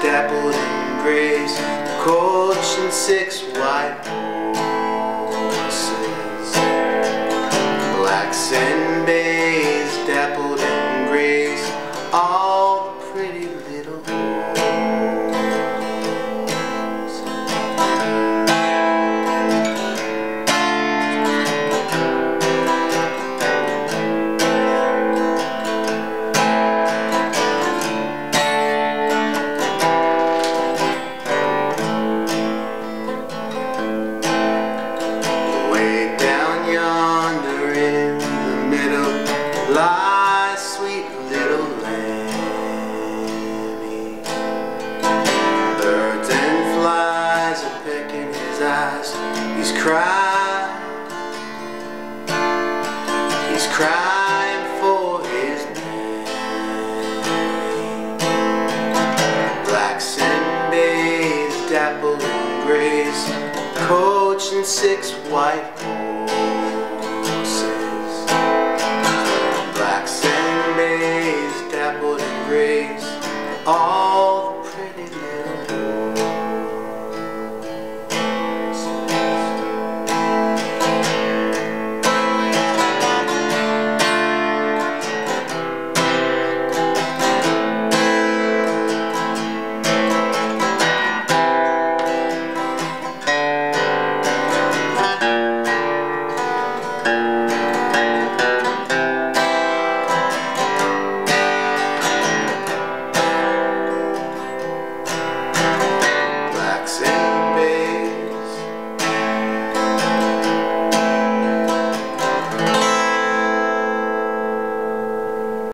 dappled and grays, coach and 6 white horses. Blacks and bays, dappled and grays, all the pretty little horses. Lies sweet little Lammy. Birds and flies are pecking his eyes. He's crying for his mammy. Blacks and bays, dappled and grays, coach and 6 white horses.